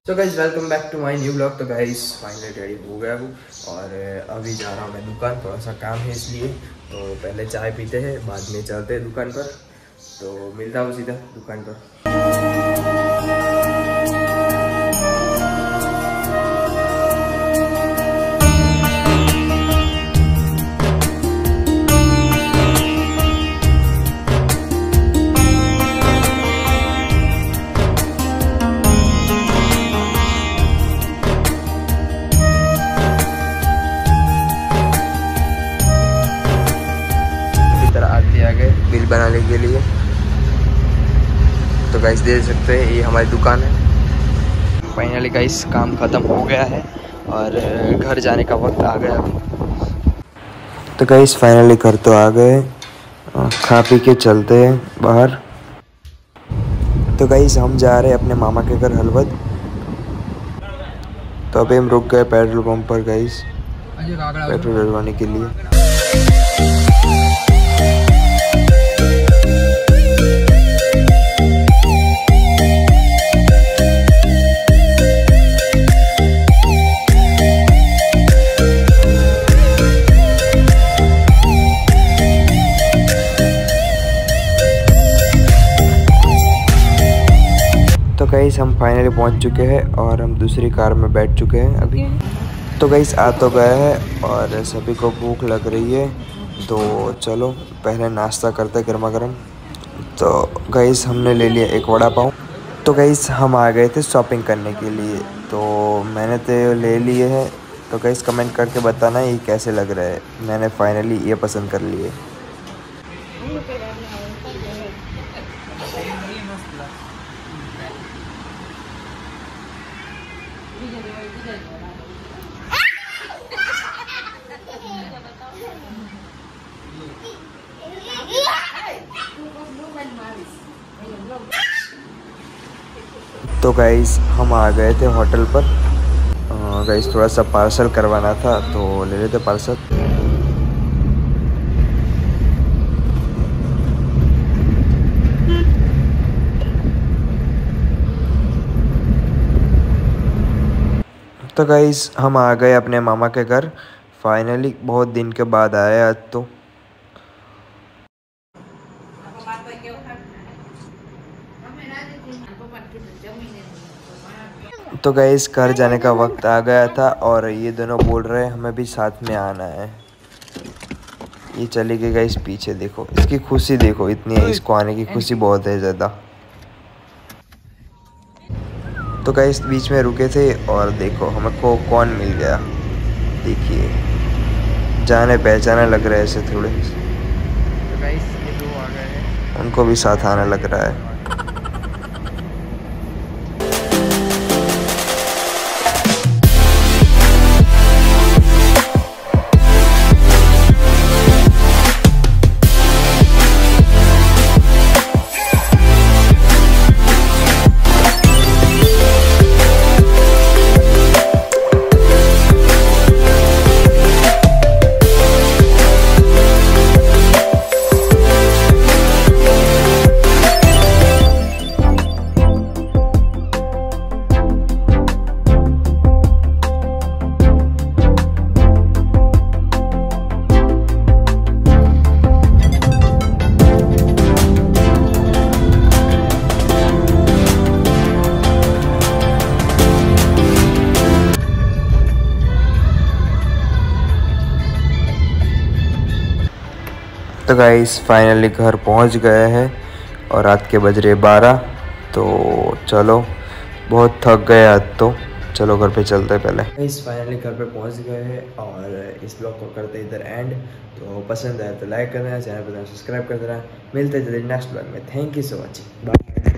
तो guys welcome back to my new blog. तो guys finally ready हो गया हूँ और अभी जा रहा हूँ मैं दुकान, थोड़ा सा काम है इसलिए। तो पहले चाय पीते हैं, बाद में चलते हैं दुकान पर। तो मिलता हूँ सीधा दुकान पर। बिल बनाने के लिए तो गाइस देख सकते हैं ये हमारी दुकान है। फाइनली गाइस काम ख़त्म हो गया है और घर जाने का वक्त आ गया अभी। तो गाइस फाइनली घर तो आ गए, खा पी के चलते हैं बाहर। तो गाइस हम जा रहे हैं अपने मामा के घर हलवद। तो अभी हम रुक गए पेट्रोल पंप पर गाइस पेट्रोल डलवाने के लिए। तो गाइस हम फाइनली पहुंच चुके हैं और हम दूसरी कार में बैठ चुके हैं अभी। तो गाइस आ तो गए हैं और सभी को भूख लग रही है, तो चलो पहले नाश्ता करते गर्मा गर्म। तो गाइस हमने ले लिया एक वड़ा पाव। तो गाइस हम आ गए थे शॉपिंग करने के लिए, तो मैंने तो ले लिए हैं। तो गाइस कमेंट करके बताना ये कैसे लग रहा है। मैंने फाइनली ये पसंद कर लिए। तो गाइस हम आ गए थे होटल पर। गाइस थोड़ा सा पार्सल करवाना था तो ले लेते पार्सल। तो गाइस हम आ गए अपने मामा के घर फाइनली, बहुत दिन के बाद आए आज। तो गाइस घर जाने का वक्त आ गया था और ये दोनों बोल रहे हैं हमें भी साथ में आना है। ये चली गई गाइस पीछे, देखो इसकी खुशी देखो इतनी है, इसको आने की खुशी बहुत है ज़्यादा। तो गाइस बीच में रुके थे और देखो हमको कौन मिल गया, देखिए जाने पहचाने लग रहे ऐसे थोड़े। तो गाइस ये दो आ गए हैं, उनको भी साथ आने लग रहा है। तो गाइस फाइनली घर पहुंच गए हैं और रात के बज रहे 12। तो चलो बहुत थक गए आज, तो चलो घर पे चलते हैं पहले। गाइस फाइनली घर पे पहुंच गए हैं और इस ब्लॉग को करते इधर एंड। तो पसंद आया तो लाइक करना, चैनल पर सब्सक्राइब कर देना। मिलते हैं जल्दी नेक्स्ट ब्लॉग में। Thank you so much, bye.